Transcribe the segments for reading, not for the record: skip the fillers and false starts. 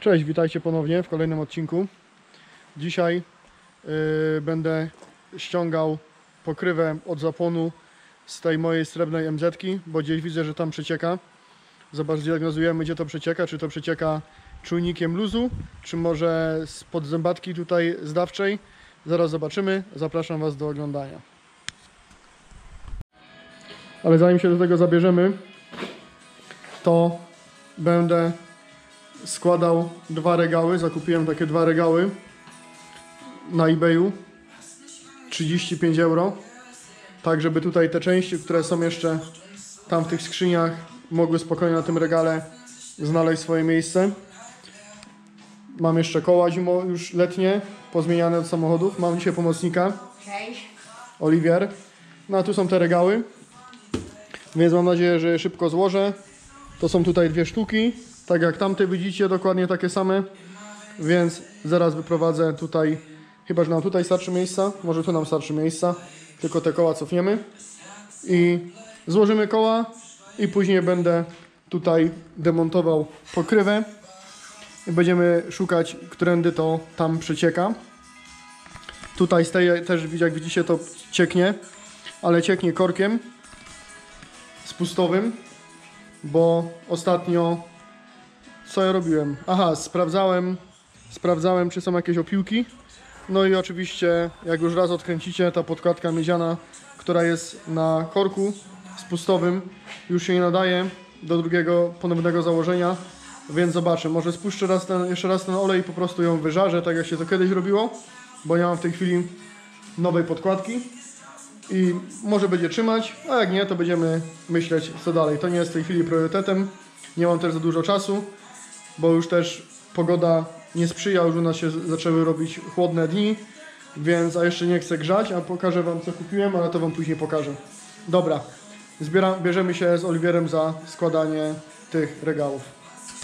Cześć, witajcie ponownie w kolejnym odcinku. Dzisiaj będę ściągał pokrywę od zapłonu z tej mojej srebrnej MZ-ki, bo gdzieś widzę, że tam przecieka. Zobacz, diagnozujemy, gdzie to przecieka. Czy to przecieka czujnikiem luzu, czy może spod zębatki tutaj zdawczej. Zaraz zobaczymy. Zapraszam Was do oglądania. Ale zanim się do tego zabierzemy, to będę składał dwa regały. Zakupiłem takie dwa regały na eBayu, 35 €, tak żeby tutaj te części, które są jeszcze tam w tych skrzyniach, mogły spokojnie na tym regale znaleźć swoje miejsce. Mam jeszcze koła już letnie, pozmieniane od samochodów. Mam dzisiaj pomocnika. Cześć. Oliwier. No a tu są te regały, więc mam nadzieję, że je szybko złożę. To są tutaj dwie sztuki, tak jak tamte widzicie, dokładnie takie same, więc zaraz wyprowadzę tutaj, chyba że nam tutaj starczy miejsca, może tu nam starczy miejsca, tylko te koła cofniemy i złożymy koła i później będę tutaj demontował pokrywę i będziemy szukać, którędy to tam przecieka. Tutaj z tej też, jak widzicie, to cieknie, ale cieknie korkiem spustowym, bo ostatnio co ja robiłem? Aha, sprawdzałem, czy są jakieś opiłki. No i oczywiście, jak już raz odkręcicie, ta podkładka miedziana, która jest na korku spustowym, już się nie nadaje do drugiego ponownego założenia, więc zobaczę, może spuszczę jeszcze raz ten olej i po prostu ją wyżarzę, tak jak się to kiedyś robiło, bo nie mam w tej chwili nowej podkładki i może będzie trzymać, a jak nie, to będziemy myśleć, co dalej. To nie jest w tej chwili priorytetem, nie mam też za dużo czasu, bo już też pogoda nie sprzyja, już u nas się zaczęły robić chłodne dni, więc a jeszcze nie chcę grzać, a pokażę Wam, co kupiłem, ale to Wam później pokażę. Dobra, bierzemy się z Oliwierem za składanie tych regałów.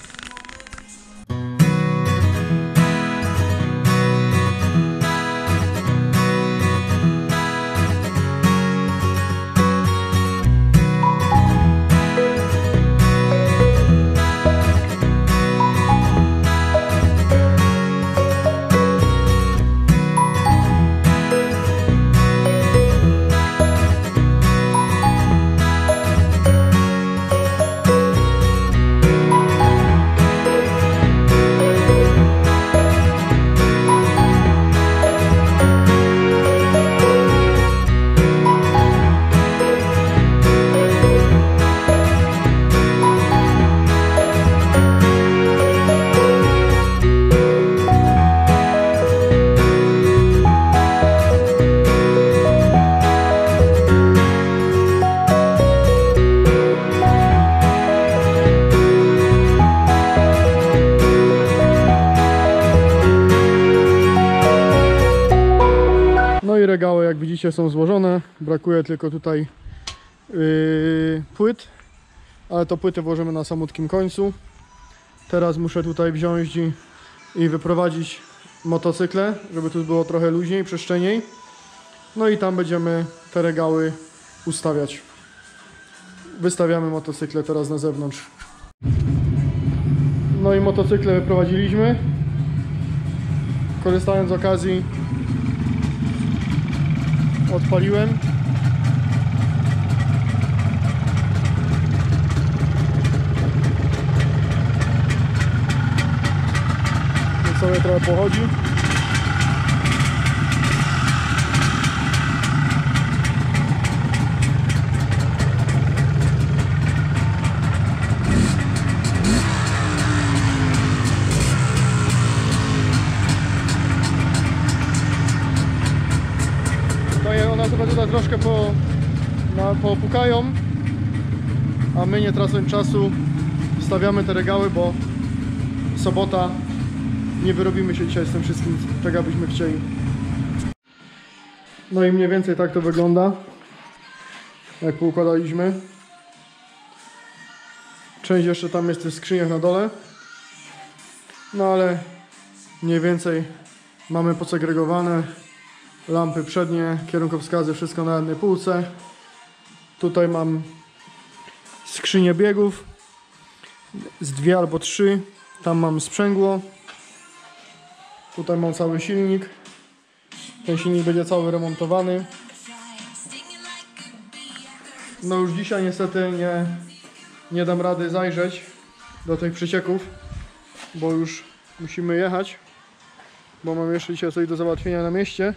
Regały, jak widzicie, są złożone, brakuje tylko tutaj płyt, ale to płyty włożymy na samutkim końcu. Teraz muszę tutaj wziąć i wyprowadzić motocykle, żeby tu było trochę luźniej, przestrzeniej. No i tam będziemy te regały ustawiać. Wystawiamy motocykle teraz na zewnątrz. No i motocykle wyprowadziliśmy. Korzystając z okazji, odpaliłem. I sobie trochę pochodzi. One sobie tutaj troszkę popukają, a my nie tracąc czasu wstawiamy te regały, bo sobota, nie wyrobimy się dzisiaj z tym wszystkim, czego byśmy chcieli. No i mniej więcej tak to wygląda, jak poukładaliśmy. Część jeszcze tam jest w tych skrzyniach na dole, no ale mniej więcej mamy posegregowane. Lampy przednie, kierunkowskazy, wszystko na jednej półce. Tutaj mam skrzynię biegów z 2 albo 3 Tam mam sprzęgło. Tutaj mam cały silnik. Ten silnik będzie cały remontowany. No już dzisiaj niestety nie dam rady zajrzeć do tych przecieków, bo już musimy jechać, bo mam jeszcze dzisiaj coś do załatwienia na mieście,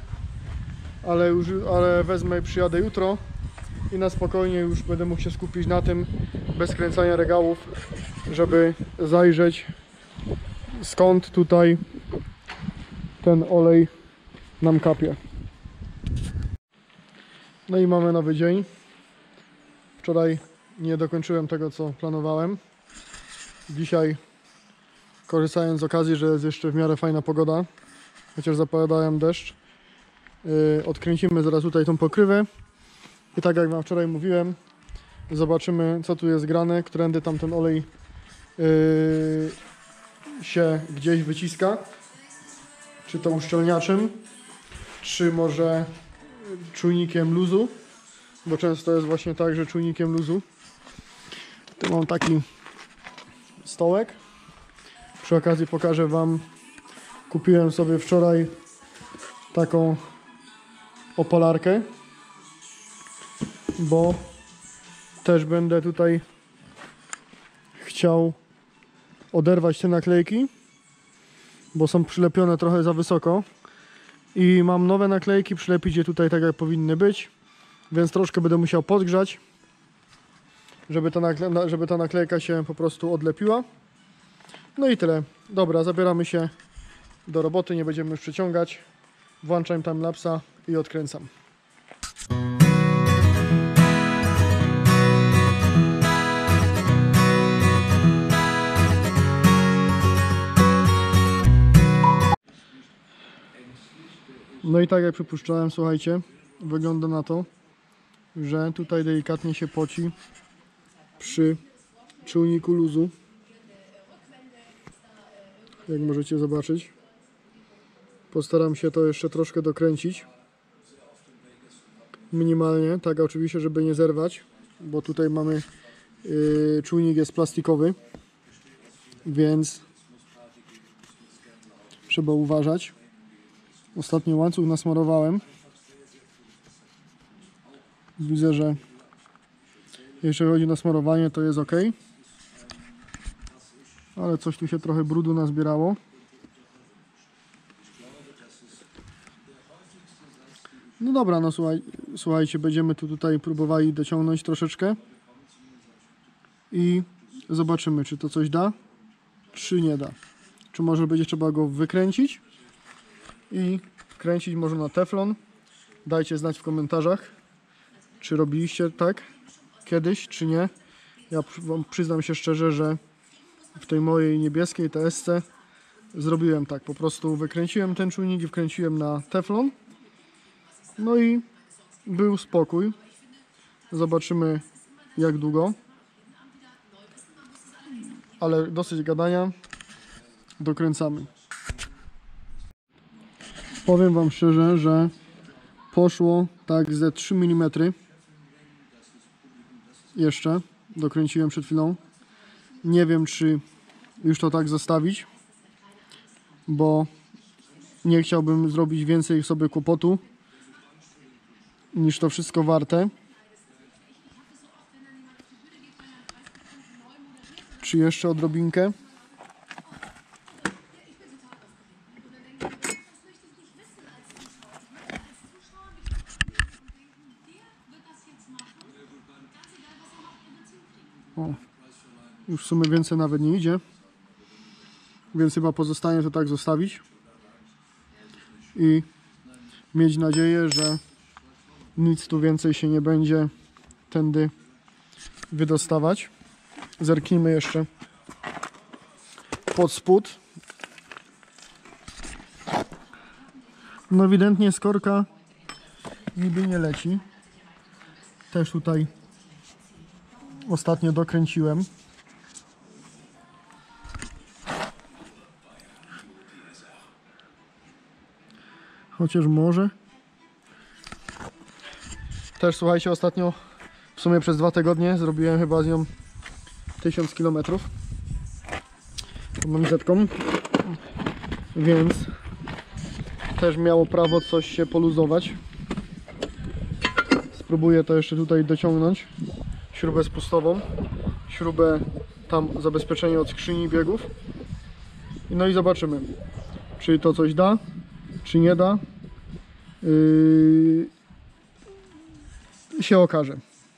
ale wezmę i przyjadę jutro i na spokojnie już będę mógł się skupić na tym, bez kręcania regałów, żeby zajrzeć, skąd tutaj ten olej nam kapie. No i mamy nowy dzień. Wczoraj nie dokończyłem tego, co planowałem. Dzisiaj, korzystając z okazji, że jest jeszcze w miarę fajna pogoda, chociaż zapowiadałem deszcz, odkręcimy zaraz tutaj tą pokrywę i tak jak wam wczoraj mówiłem, zobaczymy, co tu jest grane, którędy tam ten olej się gdzieś wyciska, czy to uszczelniaczem, czy może czujnikiem luzu, bo często jest właśnie tak, że czujnikiem luzu. Tu mam taki stołek. Przy okazji pokażę wam, kupiłem sobie wczoraj taką opalarkę, bo też będę tutaj chciał oderwać te naklejki, bo są przylepione trochę za wysoko i mam nowe naklejki, przylepić je tutaj tak jak powinny być, więc troszkę będę musiał podgrzać, żeby ta naklejka się po prostu odlepiła. No i tyle. Dobra, zabieramy się do roboty, nie będziemy już przeciągać. Włączam timelapsa i odkręcam. No i tak jak przypuszczałem, słuchajcie, wygląda na to, że tutaj delikatnie się poci przy czujniku luzu. Jak możecie zobaczyć. Postaram się to jeszcze troszkę dokręcić. Minimalnie, tak oczywiście, żeby nie zerwać, bo tutaj mamy czujnik jest plastikowy, więc trzeba uważać. Ostatnio łańcuch nasmarowałem. Widzę, że jeśli chodzi o nasmarowanie, to jest ok. Ale coś tu się trochę brudu nazbierało. No dobra, no słuchajcie, będziemy tutaj próbowali dociągnąć troszeczkę i zobaczymy, czy to coś da, czy nie da. Czy może będzie trzeba go wykręcić i kręcić może na teflon. Dajcie znać w komentarzach, czy robiliście tak kiedyś, czy nie. Ja wam przyznam się szczerze, że w tej mojej niebieskiej TS-ce zrobiłem tak. Po prostu wykręciłem ten czujnik i wkręciłem na teflon. No i był spokój. Zobaczymy jak długo. Ale dosyć gadania. Dokręcamy. Powiem wam szczerze, że poszło tak ze 3 mm. Jeszcze dokręciłem przed chwilą. Nie wiem, czy już to tak zostawić, bo nie chciałbym zrobić więcej sobie kłopotu niż to wszystko warte. Czy jeszcze odrobinkę? O, już w sumie więcej nawet nie idzie, więc chyba pozostanie to tak zostawić i mieć nadzieję, że nic tu więcej się nie będzie tędy wydostawać. Zerknijmy jeszcze pod spód. No ewidentnie skorka niby nie leci. Też tutaj ostatnio dokręciłem. Chociaż może. Też słuchajcie, ostatnio w sumie przez 2 tygodnie zrobiłem chyba z nią 1000 km. tą manżetką, więc też miało prawo coś się poluzować. Spróbuję to jeszcze tutaj dociągnąć, śrubę spustową, śrubę tam zabezpieczenie od skrzyni biegów. No i zobaczymy, czy to coś da, czy nie da. Się okaże.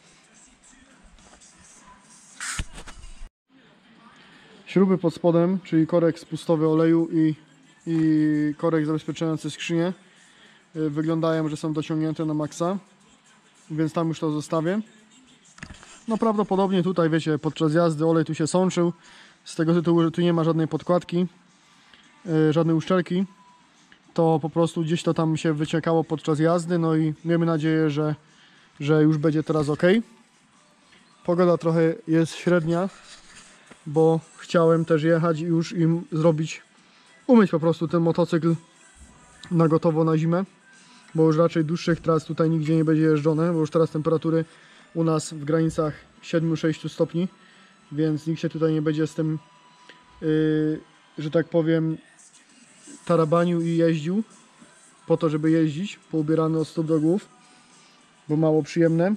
Śruby pod spodem, czyli korek spustowy oleju i korek zabezpieczający skrzynię, wyglądają, że są dociągnięte na maksa, więc tam już to zostawię. No prawdopodobnie tutaj, wiecie, podczas jazdy olej tu się sączył, z tego tytułu, że tu nie ma żadnej podkładki, żadnej uszczelki, to po prostu gdzieś to tam się wyciekało podczas jazdy, no i miejmy nadzieję, że już będzie teraz ok. Pogoda trochę jest średnia, bo chciałem też jechać i już im zrobić, umyć po prostu ten motocykl na gotowo na zimę, bo już raczej dłuższych tras tutaj nigdzie nie będzie jeżdżone, bo już teraz temperatury u nas w granicach 7-6 stopni, więc nikt się tutaj nie będzie z tym, że tak powiem, tarabanił i jeździł po to, żeby jeździć, poubierany od stóp do głów, bo mało przyjemne.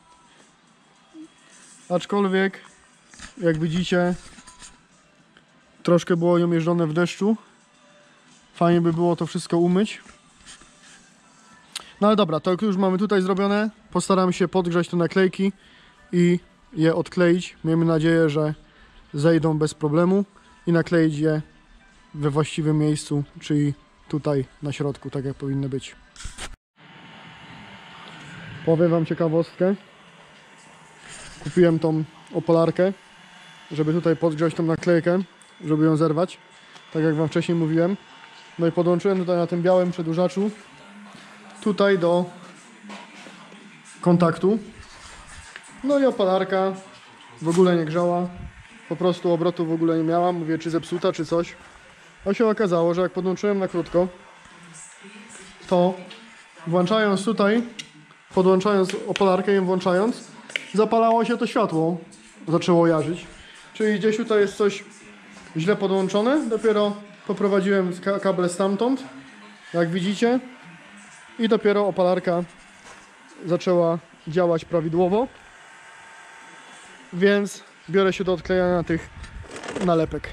Aczkolwiek, jak widzicie, troszkę było ją jeżdżone w deszczu. Fajnie by było to wszystko umyć. No ale dobra, to już mamy tutaj zrobione. Postaram się podgrzać te naklejki i je odkleić. Miejmy nadzieję, że zejdą bez problemu i nakleić je we właściwym miejscu, czyli tutaj na środku, tak jak powinny być. Powiem wam ciekawostkę. Kupiłem tą opalarkę, żeby tutaj podgrzać tą naklejkę, żeby ją zerwać, tak jak wam wcześniej mówiłem. No i podłączyłem tutaj na tym białym przedłużaczu tutaj do kontaktu. No i opalarka w ogóle nie grzała, po prostu obrotu w ogóle nie miała. Mówię, czy zepsuta, czy coś. A się okazało, że jak podłączyłem na krótko, to włączając tutaj, podłączając opalarkę i włączając, zapalało się to światło, zaczęło jarzyć. Czyli gdzieś tutaj jest coś źle podłączone. Dopiero poprowadziłem kable stamtąd, jak widzicie, i dopiero opalarka zaczęła działać prawidłowo. Więc biorę się do odklejania tych nalepek.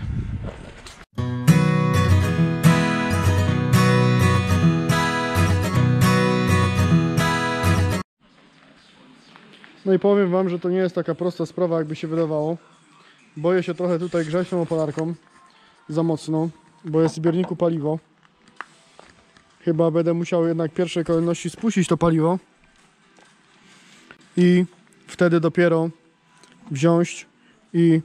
No i powiem wam, że to nie jest taka prosta sprawa, jakby się wydawało. Boję się trochę tutaj grzać tą opalarką za mocno, bo jest w zbiorniku paliwo. Chyba będę musiał jednak w pierwszej kolejności spuścić to paliwo i wtedy dopiero wziąć i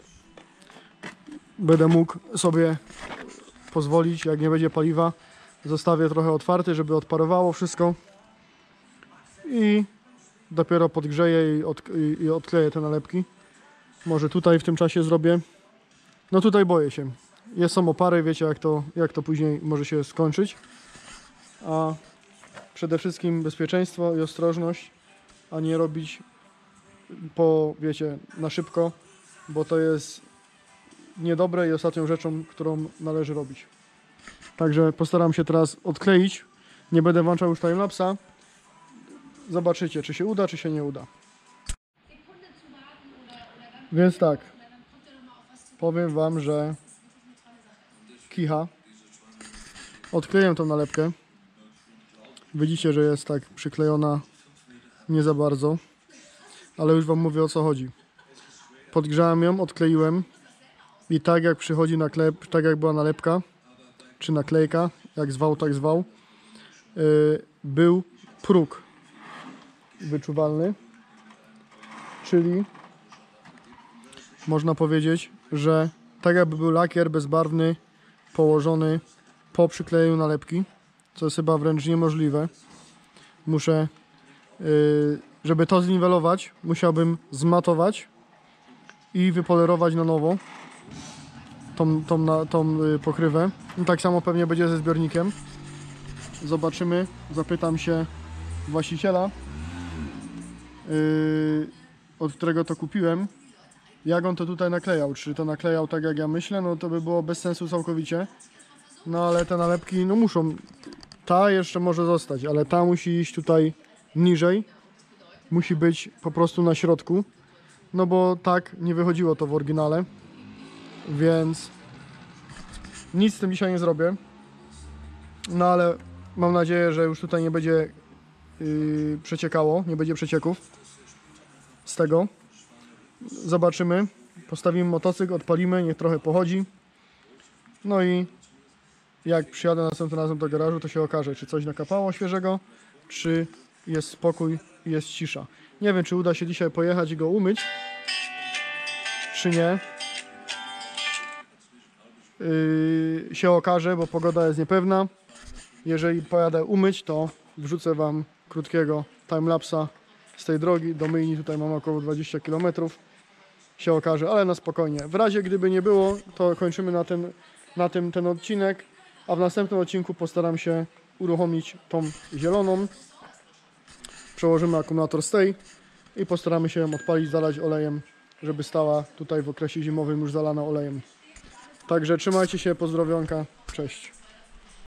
będę mógł sobie pozwolić, jak nie będzie paliwa, zostawię trochę otwarty, żeby odparowało wszystko i dopiero podgrzeję i odkleję te nalepki. Może tutaj w tym czasie zrobię. No tutaj boję się. Są opary, wiecie jak to później może się skończyć. A przede wszystkim bezpieczeństwo i ostrożność, a nie robić wiecie, na szybko, bo to jest niedobre i ostatnią rzeczą, którą należy robić. Także postaram się teraz odkleić. Nie będę włączał już timelapsa. Zobaczycie, czy się uda, czy się nie uda. Więc tak, powiem wam, że kicha. Odkleję tą nalepkę. Widzicie, że jest tak przyklejona nie za bardzo, ale już wam mówię, o co chodzi. Podgrzałem ją, odkleiłem i tak jak przychodzi naklep, tak jak była nalepka czy naklejka, jak zwał, tak zwał, był próg wyczuwalny, czyli można powiedzieć, że tak jakby był lakier bezbarwny położony po przyklejeniu nalepki, co jest chyba wręcz niemożliwe. Muszę, żeby to zniwelować, musiałbym zmatować i wypolerować na nowo tą pokrywę. I tak samo pewnie będzie ze zbiornikiem. Zobaczymy, zapytam się właściciela, od którego to kupiłem, jak on to tutaj naklejał. Czy to naklejał tak jak ja myślę, no to by było bez sensu całkowicie. No ale te nalepki no muszą, ta jeszcze może zostać, ale ta musi iść tutaj niżej. Musi być po prostu na środku. No bo tak nie wychodziło to w oryginale. Więc nic z tym dzisiaj nie zrobię. No ale mam nadzieję, że już tutaj nie będzie przeciekało, nie będzie przecieków z tego. Zobaczymy. Postawimy motocykl, odpalimy, niech trochę pochodzi. No i jak przyjadę następnym razem do garażu, to się okaże, czy coś nakapało świeżego, czy jest spokój i jest cisza. Nie wiem, czy uda się dzisiaj pojechać i go umyć, czy nie. Się okaże, bo pogoda jest niepewna. Jeżeli pojadę umyć, to wrzucę Wam krótkiego timelapsa z tej drogi. Do myjni tutaj mam około 20 km. Się okaże, ale na spokojnie. W razie gdyby nie było, to kończymy na tym ten odcinek, a w następnym odcinku postaram się uruchomić tą zieloną. Przełożymy akumulator z tej i postaramy się ją odpalić, zalać olejem, żeby stała tutaj w okresie zimowym już zalana olejem. Także trzymajcie się, pozdrowionka, cześć.